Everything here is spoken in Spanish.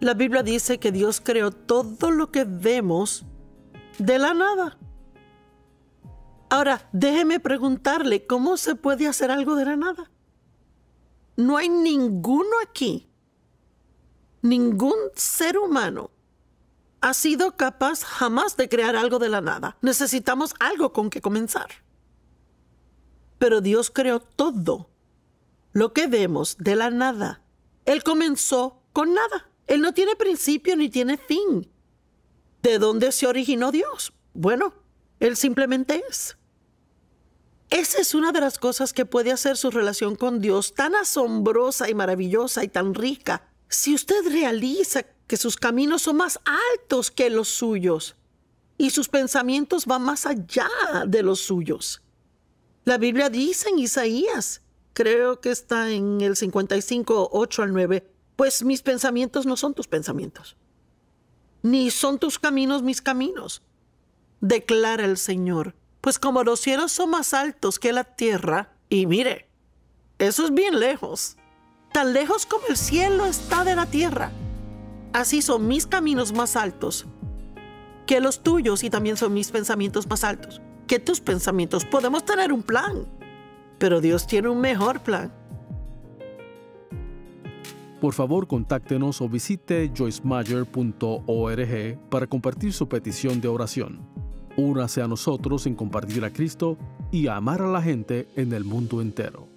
La Biblia dice que Dios creó todo lo que vemos de la nada. Ahora, déjeme preguntarle, ¿cómo se puede hacer algo de la nada? No hay ninguno aquí, ningún ser humano ha sido capaz jamás de crear algo de la nada. Necesitamos algo con que comenzar. Pero Dios creó todo lo que vemos de la nada. Él comenzó con nada. Él no tiene principio ni tiene fin. ¿De dónde se originó Dios? Bueno, Él simplemente es. Esa es una de las cosas que puede hacer su relación con Dios tan asombrosa y maravillosa y tan rica. Si usted realiza que sus caminos son más altos que los suyos y sus pensamientos van más allá de los suyos. La Biblia dice en Isaías, creo que está en el 55, 8 al 9, pues mis pensamientos no son tus pensamientos, ni son tus caminos mis caminos, declara el Señor. Pues como los cielos son más altos que la tierra, y mire, eso es bien lejos, tan lejos como el cielo está de la tierra, así son mis caminos más altos que los tuyos, y también son mis pensamientos más altos que tus pensamientos. Podemos tener un plan, pero Dios tiene un mejor plan. Por favor, contáctenos o visite joycemeyer.org para compartir su petición de oración. Únase a nosotros en compartir a Cristo y a amar a la gente en el mundo entero.